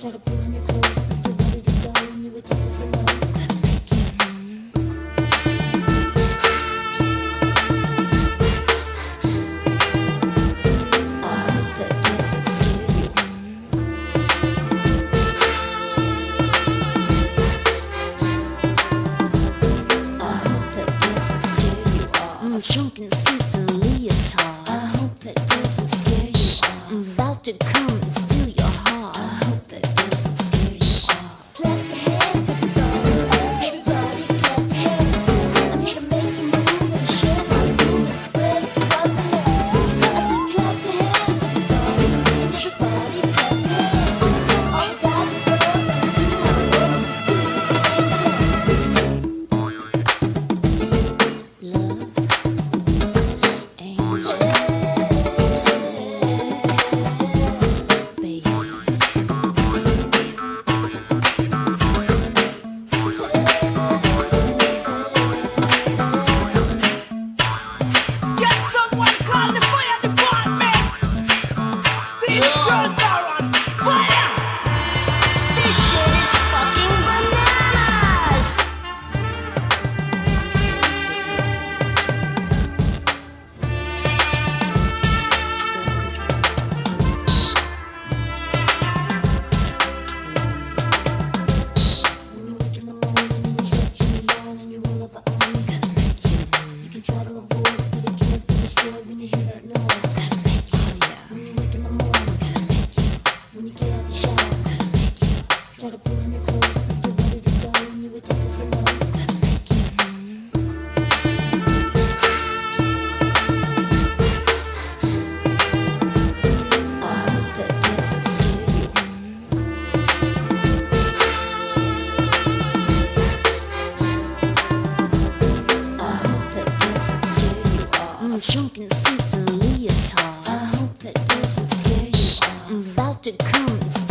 Try to put on your clothes, you're ready to go, and you were told to say no. Gonna make you. I hope that doesn't scare you. I hope that doesn't scare you off. Chunking suits and leotards. I hope that doesn't scare you off. I'm about to come and steal your heart. I hope that doesn't scare you off. Clap your hands, everybody, everybody, clap your hands. I'm here to make you move and share my groove and spread across the land. I said clap your hands, everybody, everybody, clap your hands. All guys and girls, come to my world, to this land. Love, angel, baby. Get someone call the fire department. These girls are on fire. This shit is fucking bananas! When you wake in the morning and you stretch and you yawn and you roll over on me, gonna make you. You can try to avoid it, but it can't be destroyed when you hear that noise. Gonna make you. When you wake in the morning, gonna make you. When you get out the shower, gonna make you. Try to put on your clothes, you're ready to go, and you were told to say no. Gonna make you. I hope that doesn't scare you. I hope that doesn't scare you off. Chunking suits and leotards. I hope that doesn't scare you off. I'm about to come and